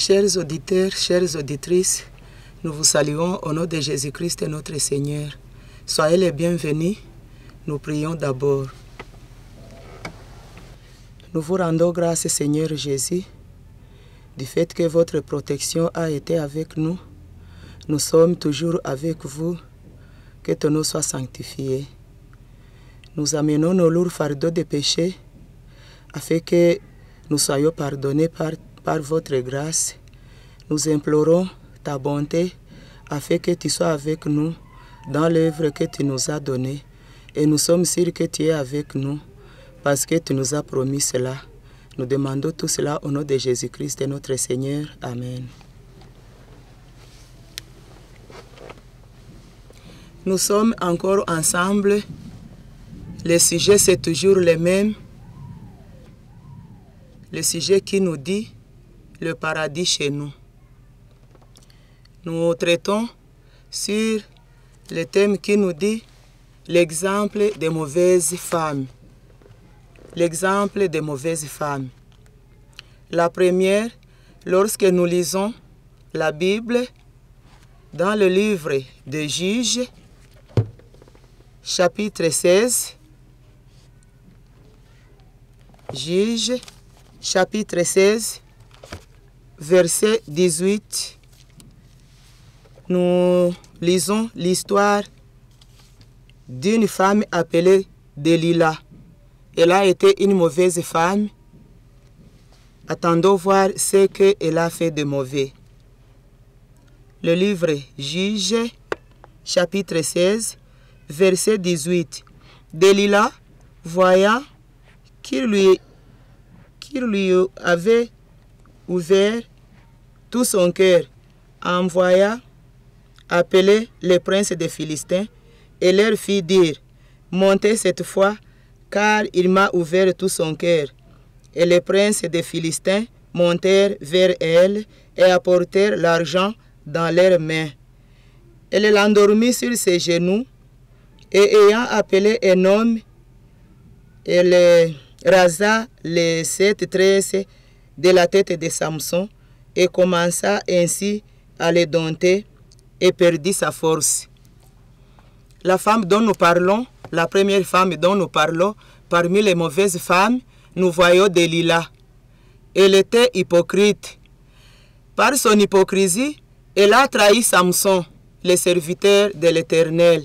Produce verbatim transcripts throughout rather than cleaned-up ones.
Chers auditeurs, chères auditrices, nous vous saluons au nom de Jésus-Christ notre Seigneur. Soyez les bienvenus. Nous prions d'abord. Nous vous rendons grâce, Seigneur Jésus, du fait que votre protection a été avec nous. Nous sommes toujours avec vous. Que ton nom soit sanctifié. Nous amenons nos lourds fardeaux de péché afin que nous soyons pardonnés par, par votre grâce. Nous implorons ta bonté afin que tu sois avec nous dans l'œuvre que tu nous as donnée. Et nous sommes sûrs que tu es avec nous parce que tu nous as promis cela. Nous demandons tout cela au nom de Jésus-Christ notre Seigneur. Amen. Nous sommes encore ensemble. Le sujet, c'est toujours le même. Le sujet qui nous dit le paradis chez nous. Nous traitons sur le thème qui nous dit l'exemple des mauvaises femmes. L'exemple des mauvaises femmes. La première, lorsque nous lisons la Bible dans le livre des Juges, chapitre seize, Juges, chapitre seize, verset dix-huit, nous lisons l'histoire d'une femme appelée Delilah. Elle a été une mauvaise femme. Attendons voir ce qu'elle a fait de mauvais. Le livre Juges, chapitre seize, verset dix-huit. Delilah, voyant qu'il lui, qu'il lui avait ouvert tout son cœur, envoya appeler les princes des Philistins et leur fit dire, montez cette fois, car il m'a ouvert tout son cœur. Et les princes des Philistins montèrent vers elle et apportèrent l'argent dans leurs mains. Elle l'endormit sur ses genoux, et ayant appelé un homme, elle rasa les sept tresses de la tête de Samson et commença ainsi à le dompter et perdit sa force. La femme dont nous parlons, la première femme dont nous parlons, parmi les mauvaises femmes, nous voyons Delilah. Elle était hypocrite. Par son hypocrisie, elle a trahi Samson, le serviteur de l'Éternel.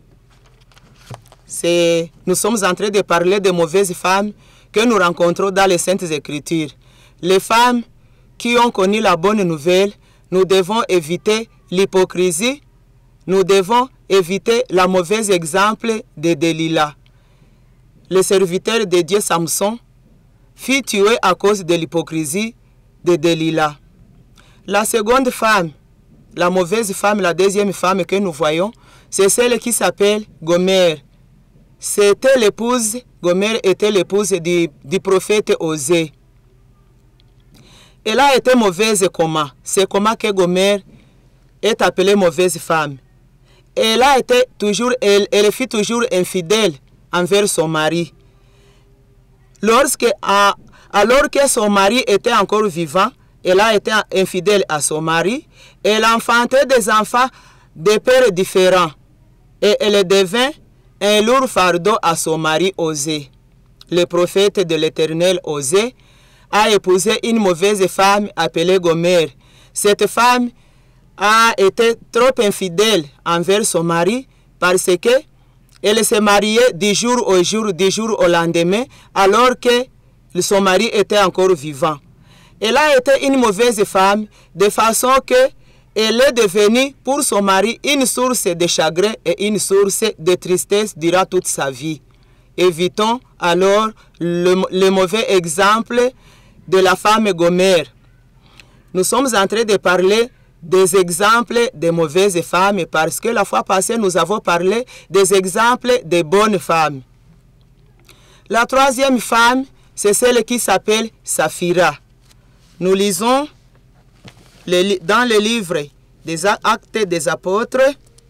Nous sommes en train de parler de mauvaises femmes que nous rencontrons dans les Saintes Écritures. Les femmes qui ont connu la bonne nouvelle, nous devons éviter l'hypocrisie, nous devons éviter le mauvais exemple de Delilah. Le serviteur de Dieu Samson fut tué à cause de l'hypocrisie de Delilah. La seconde femme, la mauvaise femme, la deuxième femme que nous voyons, c'est celle qui s'appelle Gomère. C'était l'épouse, Gomère était l'épouse du, du prophète Osée. Elle a été mauvaise comment? C'est comment que Gomère est appelée mauvaise femme. Elle a été toujours, elle, elle fut toujours infidèle envers son mari. Lorsque, à, alors que son mari était encore vivant, elle a été infidèle à son mari. Elle enfantait des enfants de pères différents. Et elle devint un lourd fardeau à son mari Osée. Le prophète de l'Éternel Osée a épousé une mauvaise femme appelée Gomère. Cette femme a été trop infidèle envers son mari parce que elle s'est mariée du jour au jour, du jour au lendemain, alors que son mari était encore vivant. Elle a été une mauvaise femme de façon que elle est devenue pour son mari une source de chagrin et une source de tristesse durant toute sa vie. Évitons alors le, le mauvais exemple de la femme Gomère. Nous sommes en train de parler des exemples de mauvaises femmes parce que la fois passée, nous avons parlé des exemples de bonnes femmes. La troisième femme, c'est celle qui s'appelle Saphira. Nous lisons le, dans le livre des Actes des Apôtres,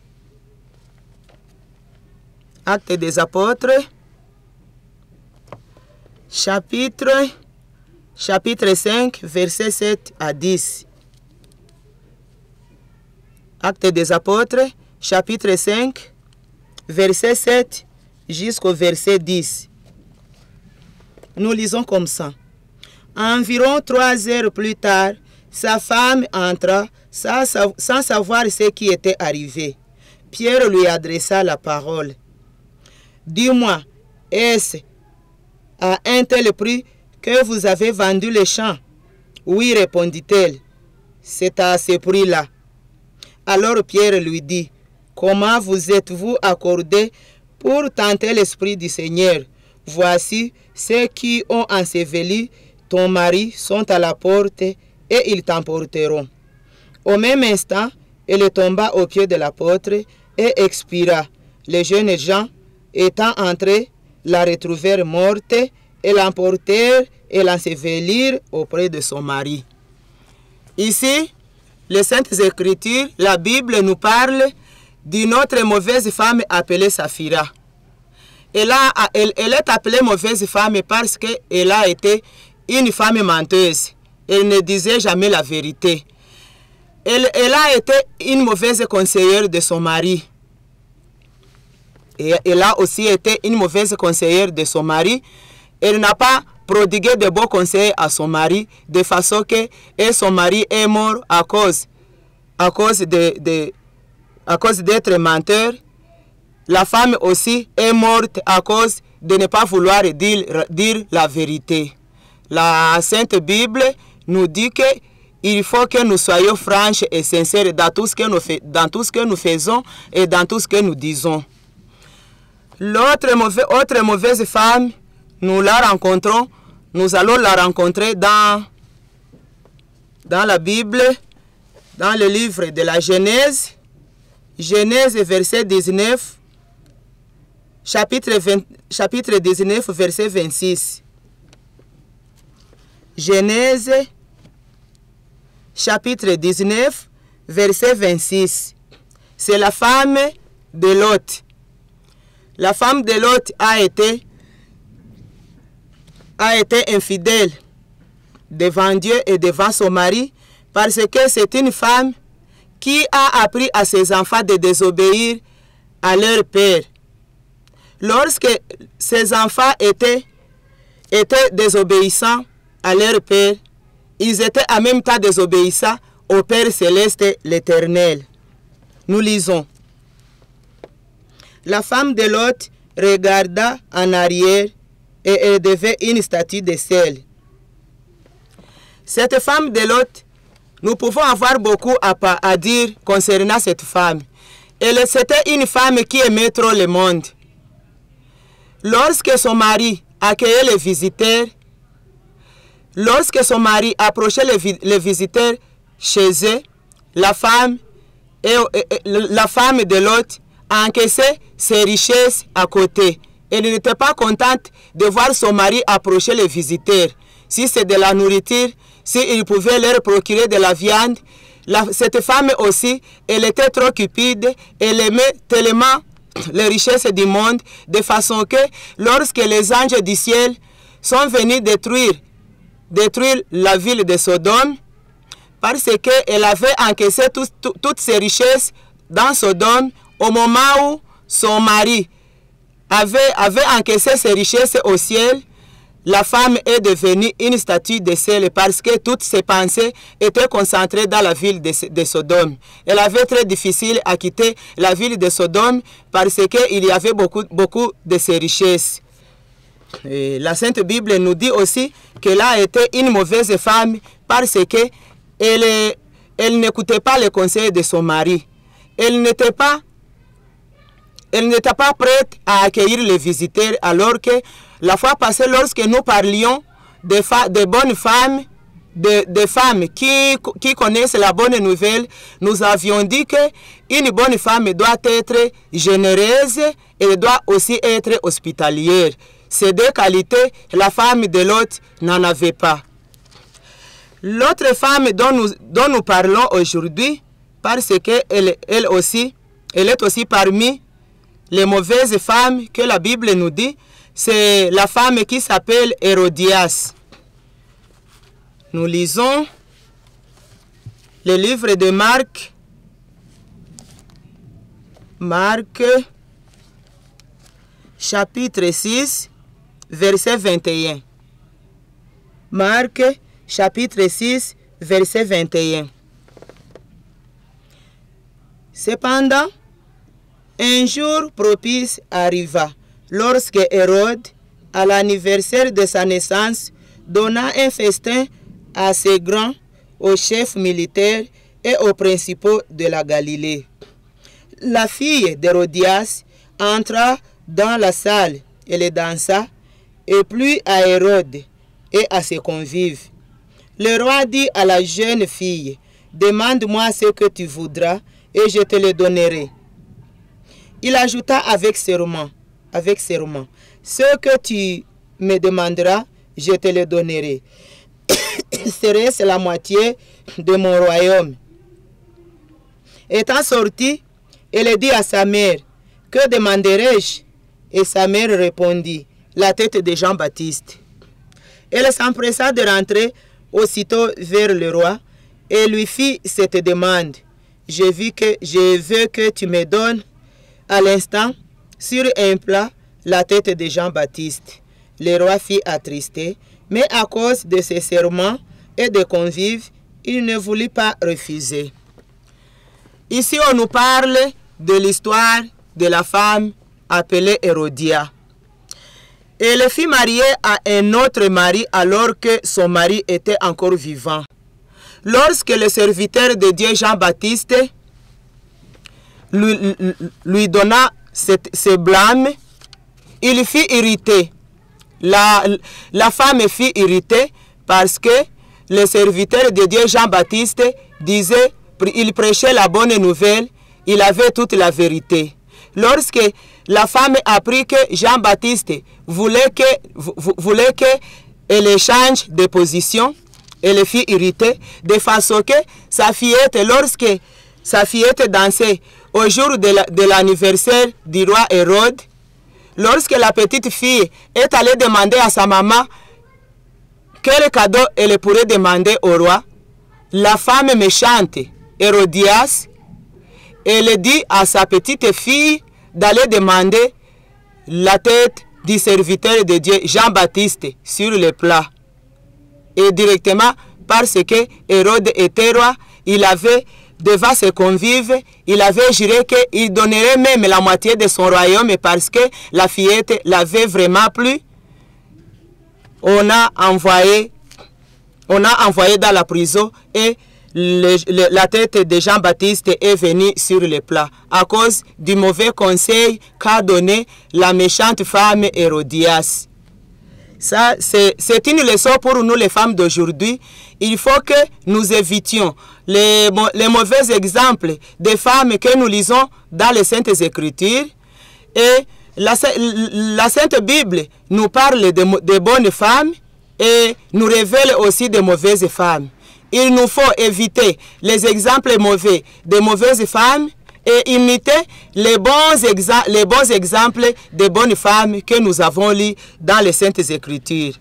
Actes des Apôtres, chapitre, chapitre cinq, versets sept à dix. Actes des Apôtres, chapitre cinq, verset sept jusqu'au verset dix. Nous lisons comme ça. Environ trois heures plus tard, sa femme entra sans, sans savoir ce qui était arrivé. Pierre lui adressa la parole. « Dis-moi, est-ce à un tel prix que vous avez vendu les champs? » « Oui, répondit-elle, c'est à ce prix-là. » Alors Pierre lui dit, « Comment vous êtes-vous accordé pour tenter l'Esprit du Seigneur? Voici ceux qui ont enseveli ton mari sont à la porte et ils t'emporteront. » Au même instant, elle tomba aux pieds de l'apôtre et expira. Les jeunes gens, étant entrés, la retrouvèrent morte et l'emportèrent et l'ensevelirent auprès de son mari. Ici, les Saintes Écritures, la Bible nous parle d'une autre mauvaise femme appelée Saphira. Elle, a, elle, elle est appelée mauvaise femme parce qu'elle a été une femme menteuse. Elle ne disait jamais la vérité. Elle, elle a été une mauvaise conseillère de son mari. Et elle a aussi été une mauvaise conseillère de son mari. Elle n'a pas prodigué de bons conseils à son mari, de façon que et son mari est mort à cause, à cause de, de, à cause d'être menteur. La femme aussi est morte à cause de ne pas vouloir dire, dire la vérité. La Sainte Bible nous dit que il faut que nous soyons franches et sincères dans tout ce que nous, dans tout ce que nous faisons et dans tout ce que nous disons. L'autre mauvaise, autre mauvaise femme, nous la rencontrons, nous allons la rencontrer dans, dans la Bible, dans le livre de la Genèse, Genèse verset dix-neuf, chapitre, vingt, chapitre dix-neuf, verset vingt-six. Genèse, chapitre dix-neuf, verset vingt-six. C'est la femme de Lot. La femme de Lot a été a été infidèle devant Dieu et devant son mari parce que c'est une femme qui a appris à ses enfants de désobéir à leur père. Lorsque ses enfants étaient, étaient désobéissants à leur père, ils étaient en même temps désobéissants au Père céleste, l'Éternel. Nous lisons. La femme de Lot regarda en arrière et elle devait une statue de sel. Cette femme de Lot, nous pouvons avoir beaucoup à, à dire concernant cette femme. Elle, c'était une femme qui aimait trop le monde. Lorsque son mari accueillait les visiteurs, lorsque son mari approchait les, les visiteurs chez eux, la femme, et, et, la femme de Lot encaissait ses richesses à côté. Elle n'était pas contente de voir son mari approcher les visiteurs. Si c'est de la nourriture, s'il pouvait leur procurer de la viande, la, cette femme aussi, elle était trop cupide, elle aimait tellement les richesses du monde, de façon que lorsque les anges du ciel sont venus détruire, détruire la ville de Sodome, parce qu'elle avait encaissé tout, tout, toutes ses richesses dans Sodome, au moment où son mari avait, avait encaissé ses richesses au ciel, la femme est devenue une statue de sel parce que toutes ses pensées étaient concentrées dans la ville de, de Sodome. Elle avait très difficile à quitter la ville de Sodome parce qu'il y avait beaucoup, beaucoup de ses richesses. Et la Sainte Bible nous dit aussi qu'elle a été une mauvaise femme parce qu'elle elle n'écoutait pas les conseils de son mari. Elle n'était pas Elle n'était pas prête à accueillir les visiteurs alors que la fois passée, lorsque nous parlions de, de bonnes femmes, de, de femmes qui, qui connaissent la bonne nouvelle, nous avions dit qu'une bonne femme doit être généreuse et doit aussi être hospitalière. Ces deux qualités, la femme de l'autre n'en avait pas. L'autre femme dont nous, dont nous parlons aujourd'hui, parce qu'elle elle aussi, elle est aussi parmi les mauvaises femmes que la Bible nous dit, c'est la femme qui s'appelle Hérodias. Nous lisons le livre de Marc, Marc, chapitre six, verset vingt et un. Marc, chapitre six, verset vingt et un. Cependant, un jour propice arriva, lorsque Hérode, à l'anniversaire de sa naissance, donna un festin assez grand aux chefs militaires et aux principaux de la Galilée. La fille d'Hérodias entra dans la salle et les dansa, et plut à Hérode et à ses convives. Le roi dit à la jeune fille, « Demande-moi ce que tu voudras, et je te le donnerai. » Il ajouta avec serment, avec serment, « Ce que tu me demanderas, je te le donnerai. Serait-ce la moitié de mon royaume? » Étant sorti, il dit à sa mère, « Que demanderai-je » Et sa mère répondit, « La tête de Jean-Baptiste. » Elle s'empressa de rentrer aussitôt vers le roi et lui fit cette demande. « Je veux que, je veux que tu me donnes à l'instant, sur un plat, la tête de Jean-Baptiste. » Le roi fut attristé, mais à cause de ses serments et des convives, il ne voulut pas refuser. Ici, on nous parle de l'histoire de la femme appelée Hérodia. Elle fut mariée à un autre mari alors que son mari était encore vivant. Lorsque le serviteur de Dieu Jean-Baptiste lui, lui donna cette, ce blâme, il fut irrité. La, la femme fut irritée parce que le serviteur de Dieu Jean-Baptiste disait, il prêchait la bonne nouvelle, il avait toute la vérité. Lorsque la femme apprit que Jean-Baptiste voulait que voulait qu'elle change de position, elle fut irritée, de façon que sa fillette, lorsque sa fillette dansait au jour de l'anniversaire la, du roi Hérode, lorsque la petite fille est allée demander à sa maman quel cadeau elle pourrait demander au roi, la femme méchante, Hérodias, elle dit à sa petite fille d'aller demander la tête du serviteur de Dieu, Jean-Baptiste, sur le plat. Et directement, parce que Hérode était roi, il avait, devant ses convives, il avait juré qu'il donnerait même la moitié de son royaume parce que la fillette l'avait vraiment plu. On a envoyé, on a envoyé dans la prison et Le, le, la tête de Jean-Baptiste est venue sur le plat à cause du mauvais conseil qu'a donné la méchante femme Hérodias. Ça, c'est une leçon pour nous les femmes d'aujourd'hui. Il faut que nous évitions les, les mauvais exemples des femmes que nous lisons dans les Saintes Écritures. Et la, la Sainte Bible nous parle de, de bonnes femmes et nous révèle aussi de mauvaises femmes. Il nous faut éviter les exemples mauvais des mauvaises femmes et imiter les bons, les bons exemples des bonnes femmes que nous avons lus dans les Saintes Écritures.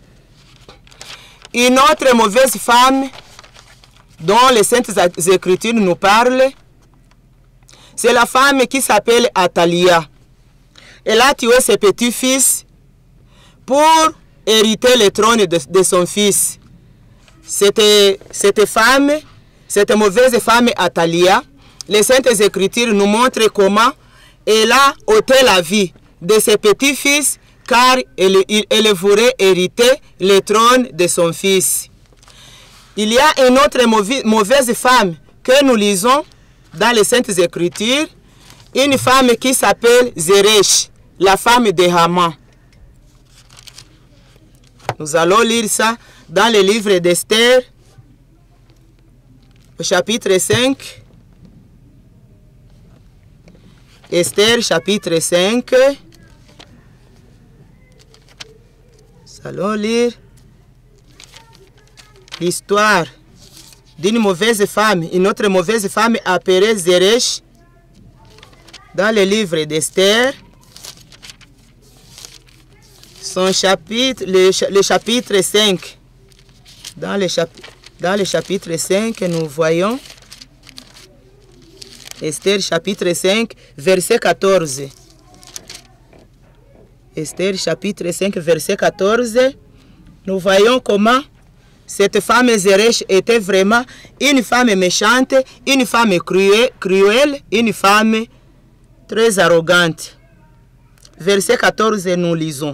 Une autre mauvaise femme dont les Saintes Écritures nous parlent, c'est la femme qui s'appelle Athalia. Elle a tué ses petits-fils pour hériter le trône de, de son fils. Cette, cette femme, cette mauvaise femme Athalia, les Saintes Écritures nous montrent comment elle a ôté la vie de ses petits-fils car elle, elle voulait hériter le trône de son fils. Il y a une autre mauvaise femme que nous lisons dans les Saintes Écritures, une femme qui s'appelle Zeresh, la femme de Haman. Nous allons lire ça dans le livre d'Esther, au chapitre cinq. Esther, chapitre cinq. Nous allons lire l'histoire d'une mauvaise femme, une autre mauvaise femme appelée Zeresh, dans le livre d'Esther. Son chapitre, le, le chapitre cinq. Dans le, chapitre, dans le chapitre cinq, nous voyons Esther chapitre cinq, verset quatorze. Esther chapitre cinq, verset quatorze. Nous voyons comment cette femme Zeresh était vraiment une femme méchante, une femme cruelle, une femme très arrogante. Verset quatorze, nous lisons.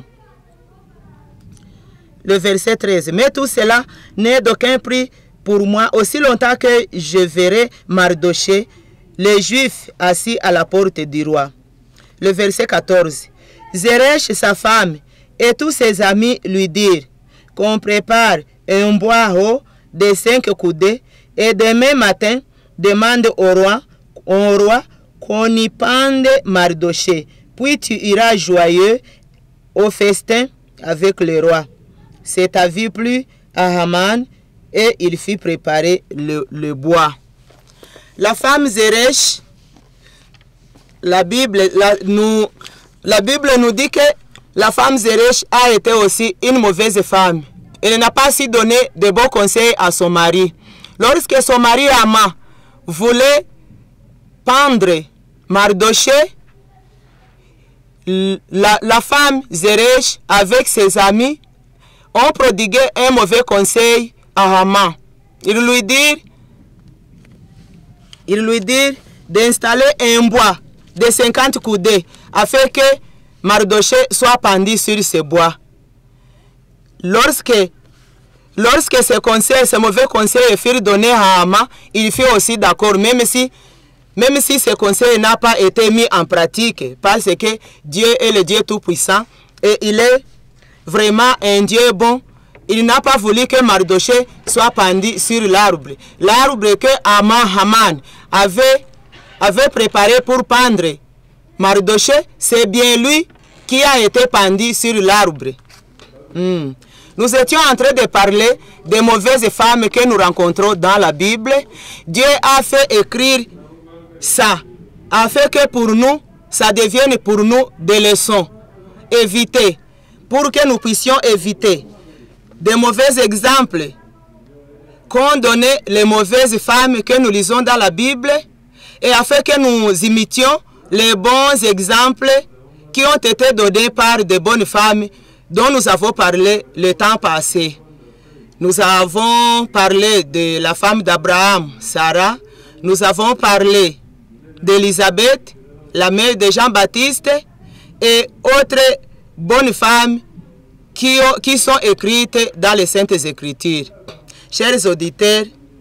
Le verset treize. Mais tout cela n'est d'aucun prix pour moi, aussi longtemps que je verrai Mardoché, les Juifs assis à la porte du roi. Le verset quatorze. Zeresh, sa femme, et tous ses amis lui dirent qu'on prépare un bois haut de cinq coudées, et demain matin, demande au roi, au roi qu'on y pende Mardoché. Puis tu iras joyeux au festin avec le roi. C'est avis plu à Haman, et il fit préparer le, le bois. La femme Zeresh, la Bible, la, nous, la Bible nous dit que la femme Zeresh a été aussi une mauvaise femme. Elle n'a pas su donner de bons conseils à son mari. Lorsque son mari Haman voulait pendre Mardoché, la, la femme Zeresh avec ses amis ont prodigué un mauvais conseil à Haman. Il lui dit, il lui dit d'installer un bois de cinquante coudées afin que Mardoché soit pendu sur ce bois. Lorsque, lorsque ce conseil, ce mauvais conseil furent donnés à Haman, il fut aussi d'accord, même si, même si ce conseil n'a pas été mis en pratique, parce que Dieu est le Dieu Tout-Puissant et il est vraiment un Dieu bon. Il n'a pas voulu que Mardoché soit pendu sur l'arbre. L'arbre que Haman, Haman avait, avait préparé pour pendre Mardoché, c'est bien lui qui a été pendu sur l'arbre. Hmm. Nous étions en train de parler des mauvaises femmes que nous rencontrons dans la Bible. Dieu a fait écrire ça, afin que pour nous, ça devienne pour nous des leçons. Éviter, pour que nous puissions éviter des mauvais exemples qu'ont donné les mauvaises femmes que nous lisons dans la Bible, et afin que nous imitions les bons exemples qui ont été donnés par de bonnes femmes dont nous avons parlé le temps passé. Nous avons parlé de la femme d'Abraham, Sarah. Nous avons parlé d'Élisabeth, la mère de Jean-Baptiste, et autres bonnes femmes qui, ont, qui sont écrites dans les Saintes Écritures. Chers auditeurs,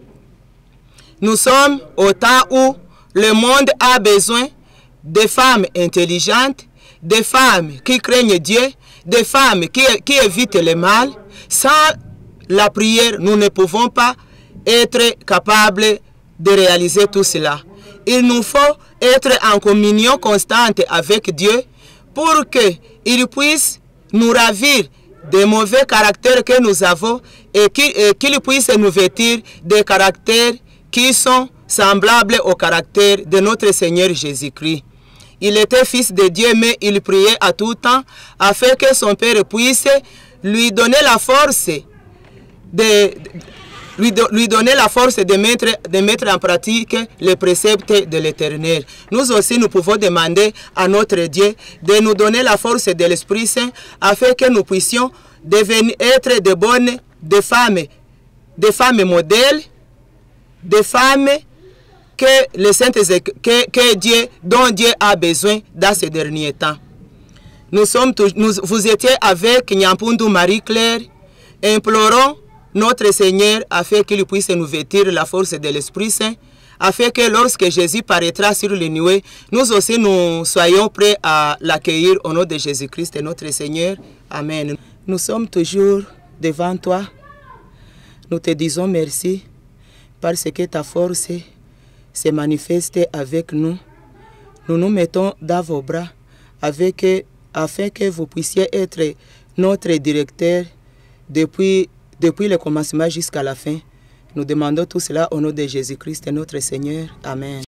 nous sommes au temps où le monde a besoin de femmes intelligentes, de femmes qui craignent Dieu, de femmes qui, qui évitent le mal. Sans la prière, nous ne pouvons pas être capables de réaliser tout cela. Il nous faut être en communion constante avec Dieu pour qu'il puisse nous ravir des mauvais caractères que nous avons et qu'il puisse nous vêtir des caractères qui sont semblables au caractère de notre Seigneur Jésus-Christ. Il était fils de Dieu, mais il priait à tout temps afin que son Père puisse lui donner la force de, lui, de, lui donner la force de mettre, de mettre en pratique les préceptes de l'Éternel. Nous aussi, nous pouvons demander à notre Dieu de nous donner la force de l'Esprit Saint afin que nous puissions devenir, être de bonnes, des femmes, des femmes modèles, des femmes que les saintes, que, que Dieu, dont Dieu a besoin dans ces derniers temps. Nous sommes, nous, vous étiez avec Nyampundu Marie-Claire. Implorons notre Seigneur afin qu'il puisse nous vêtir la force de l'Esprit Saint, afin que lorsque Jésus paraîtra sur les nuées, nous aussi nous soyons prêts à l'accueillir au nom de Jésus-Christ, notre Seigneur. Amen. Nous sommes toujours devant toi. Nous te disons merci parce que ta force se manifeste avec nous. Nous nous mettons dans vos bras avec, afin que vous puissiez être notre directeur depuis, depuis le commencement jusqu'à la fin. Nous demandons tout cela au nom de Jésus-Christ, notre Seigneur. Amen.